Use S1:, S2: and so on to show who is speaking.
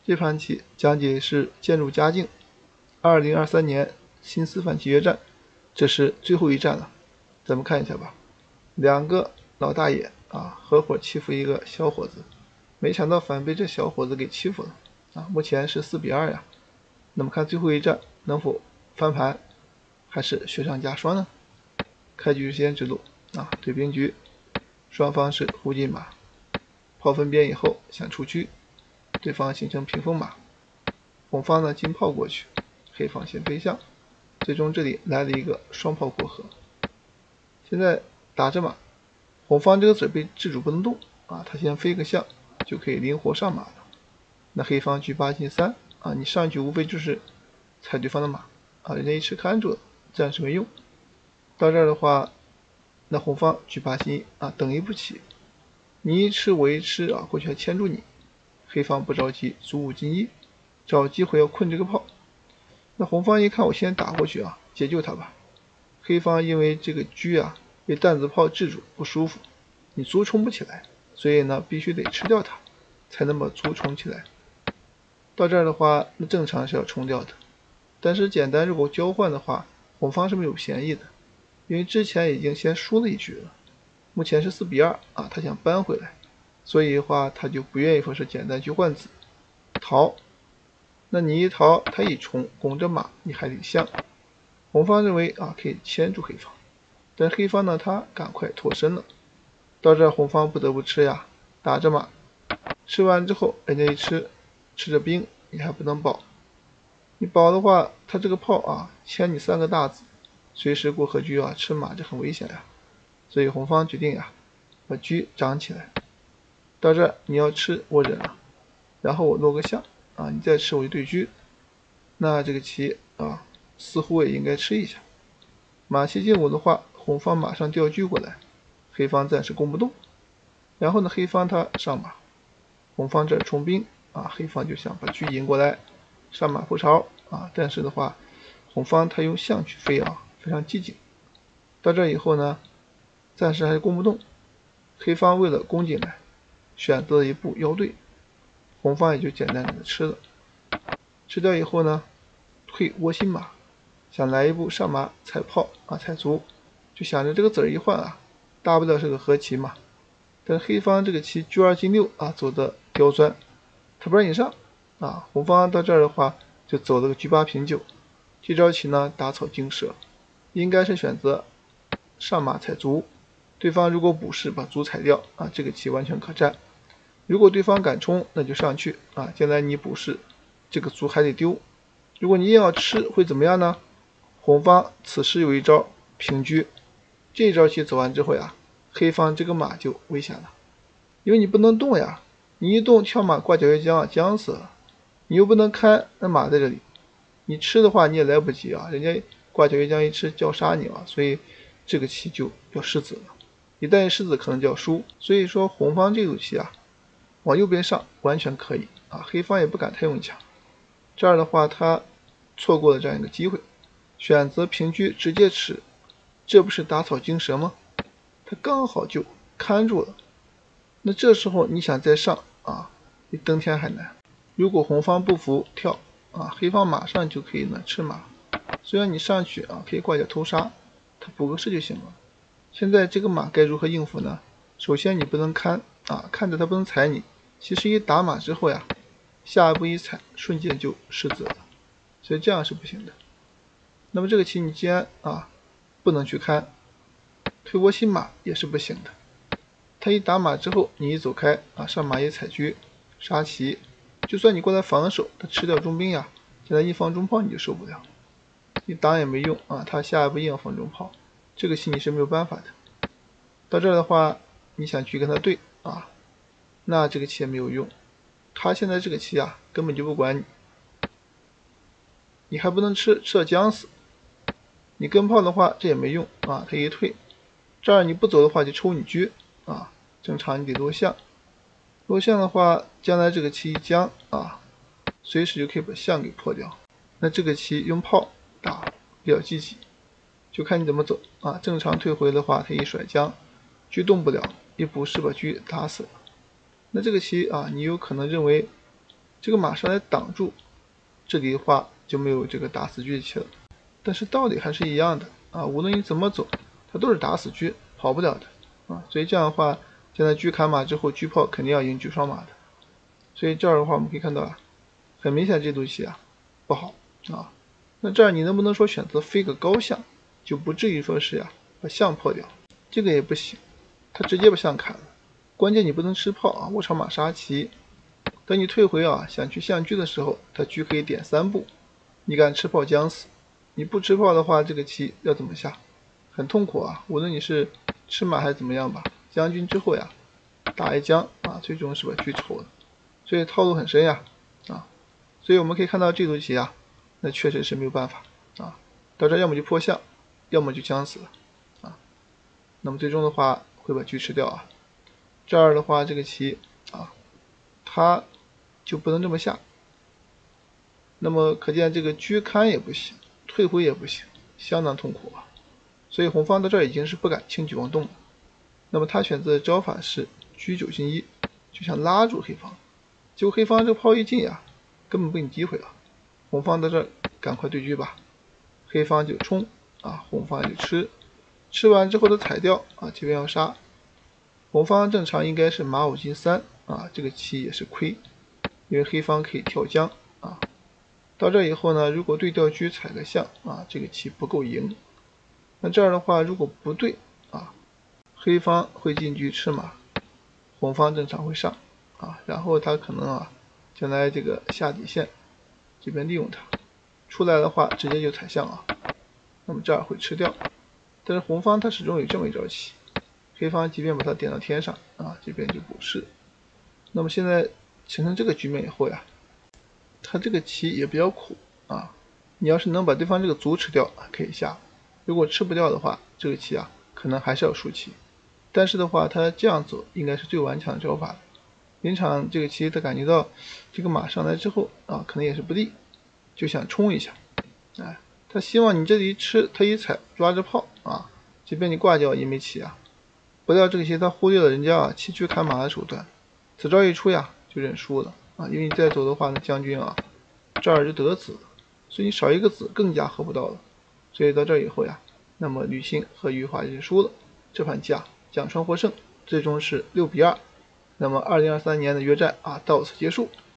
S1: 这盘棋讲解是渐入佳境，2023年新四番棋约战，这是最后一战了，咱们看一下吧。两个老大爷合伙欺负一个小伙子，没想到反被这小伙子给欺负了目前是4-2呀。那么看最后一战能否翻盘，还是雪上加霜呢？开局先指路对兵局，双方是胡进马，炮分边以后想出车，对方形成屏风马，红方呢进炮过去，黑方先飞象，最终这里来了一个双炮过河。现在打着马，红方这个子被制住不能动他先飞个象就可以灵活上马了。那黑方车8进3你上去无非就是踩对方的马人家一吃看住了，暂时没用。到这儿的话，那红方车8进1等一步棋，你一吃我一吃过去还牵住你。黑方不着急，卒5进1，找机会要困这个炮。那红方一看我先打过去解救他吧。黑方因为这个车被弹子炮制住不舒服，你卒冲不起来，所以呢必须得吃掉它才能把卒冲起来。到这儿的话，那正常是要冲掉的，但是简单如果交换的话，红方是没有嫌疑的，因为之前已经先输了一局了，目前是4-2他想扳回来，所以的话他就不愿意说是简单去换子逃。那你一逃，他一冲拱着马，你还得象。红方认为可以牵住黑方，但黑方呢他赶快脱身了。到这儿红方不得不吃打着马，吃完之后人家一吃着兵，你还不能保，你保的话他这个炮牵你3个大子，随时过河车吃马，这很危险所以红方决定把车长起来。到这儿你要吃我忍了，然后我落个象你再吃我就对车。那这个棋似乎也应该吃一下。马7进5的话，红方马上调车过来，黑方暂时攻不动。然后呢黑方他上马，红方这冲兵黑方就想把车引过来上马扑巢但是的话红方他用象去飞非常机警。到这以后呢暂时还是攻不动，黑方为了攻进来选择了一步腰对，红方也就简单的吃了。吃掉以后呢退窝心马，想来一步上马踩炮踩卒，就想着这个子一换大不了是个和棋嘛。但黑方这个棋车2进6走的刁钻，他不让你上红方到这儿的话就走了个车8平9。这招棋呢打草惊蛇，应该是选择上马踩卒，对方如果补士把卒踩掉这个棋完全可战。如果对方敢冲，那就上去将来你补士这个卒还得丢。如果你硬要吃会怎么样呢？红方此时有一招平车，这一招棋走完之后黑方这个马就危险了，因为你不能动你一动跳马挂角越将将死了，你又不能看那马在这里，你吃的话你也来不及人家挂角越将一吃叫杀你所以这个棋就要失子了，一旦失子可能就要输。所以说红方这组棋往右边上完全可以黑方也不敢太用强。这样的话他错过了这样一个机会，选择平车直接吃，这不是打草惊蛇吗？他刚好就看住了。那这时候你想再上比登天还难。如果红方不服跳黑方马上就可以呢吃马，虽然你上去可以挂角偷杀，他补个士就行了。现在这个马该如何应付呢？首先你不能看看着他不能踩你，其实一打马之后下一步一踩瞬间就失子了，所以这样是不行的。那么这个棋你既然不能去看，推窝心马也是不行的。他一打马之后你一走开上马一踩车杀棋，就算你过来防守，他吃掉中兵现在一放中炮你就受不了，你挡也没用他下一步硬要放中炮，这个棋你是没有办法的。到这儿的话你想去跟他对那这个棋也没有用，他现在这个棋根本就不管你，你还不能吃到将死，你跟炮的话这也没用他一退，这儿你不走的话就抽你车正常你得落象，落象的话将来这个棋一将随时就可以把象给破掉。那这个棋用炮打比较积极，就看你怎么走正常退回的话他一甩将，车动不了，一补士把车打死了。那这个棋你有可能认为这个马上来挡住，这里的话就没有这个打死车的棋了。但是道理还是一样的啊，无论你怎么走，它都是打死车，跑不了的啊。所以这样的话，现在车砍马之后，车炮肯定要赢车双马的。所以这儿的话，我们可以看到啊，很明显这路棋啊不好啊。那这儿你能不能说选择飞个高象，就不至于说是呀把象破掉？这个也不行，他直接把象砍了。关键你不能吃炮啊，卧长马杀棋。等你退回啊想去象车的时候，他车可以点3步，你敢吃炮将死。你不吃炮的话，这个棋要怎么下？很痛苦啊！无论你是吃马还是怎么样吧，将军之后呀，打一将啊，最终是把车抽了。所以套路很深呀啊！所以我们可以看到这路棋啊，那确实是没有办法啊，到这要么就破象，要么就将死了啊。那么最终的话会把车吃掉啊。这儿的话这个棋啊，它就不能这么下。那么可见这个车看也不行，退回也不行，相当痛苦啊。所以红方到这儿已经是不敢轻举妄动了。那么他选择的招法是车9进1，就想拉住黑方。结果黑方这个炮一进呀，根本被你击毁了。红方到这儿赶快对车吧，黑方就冲啊，红方就吃，吃完之后的踩掉啊，这边要杀。红方正常应该是马5进3啊，这个棋也是亏，因为黑方可以跳将啊。到这以后呢，如果对调车踩个象啊，这个棋不够赢。那这儿的话，如果不对啊，黑方会进车吃马，红方正常会上啊，然后他可能啊，将来这个下底线这边利用它，出来的话直接就踩象啊，那么这儿会吃掉。但是红方他始终有这么一招棋，黑方即便把它点到天上啊，这边就补士。那么现在形成这个局面以后呀，他这个棋也比较苦啊，你要是能把对方这个卒吃掉可以下，如果吃不掉的话，这个棋啊可能还是要输棋。但是的话，他这样走应该是最顽强的招法了。临场这个棋他感觉到这个马上来之后啊，可能也是不利，就想冲一下。哎，他希望你这里一吃，他一踩抓着炮啊，这边你挂掉也没棋啊。不料这个棋他忽略了人家啊弃车砍马的手段，此招一出呀就认输了啊，因为你再走的话呢，将军啊这儿就得子了，所以你少一个子更加喝不到了。所以到这以后呀，那么吕昕和余华就认输了。这盘棋啊，蒋川获胜，最终是6比2。那么2023年的约战啊到此结束。